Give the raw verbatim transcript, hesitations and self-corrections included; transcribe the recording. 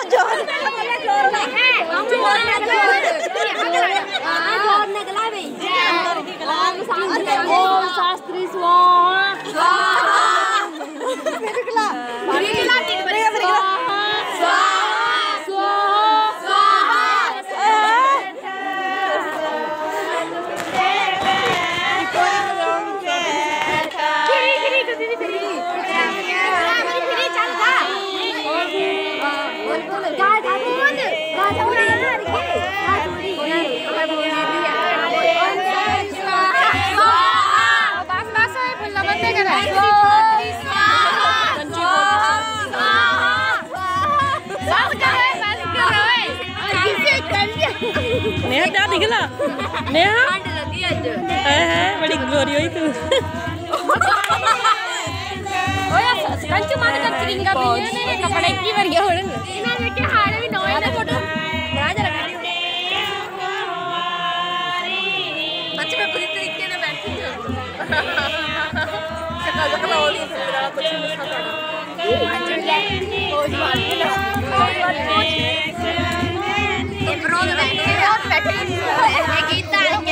जोर जोर है हम जोर जोर निकला भाई ओम शास्त्री स्वाहा निकला निकला स्वाहा नेहा क्या निकला नेहा है है बड़ी गोरी हुई तू ओए कंचू मार कर चिंगा भी ने कपड़े की भर गया होड़न इना लेके हाड़े भी नोए ना फोटो ना जरा अच्छे में पूरी तरीके से बैठी हूं शक्ल शक्ल और ये जरा कुछ लिखा पड़ा पोज मार के पोज ये ब्रो बैठे और बैठे ये गीता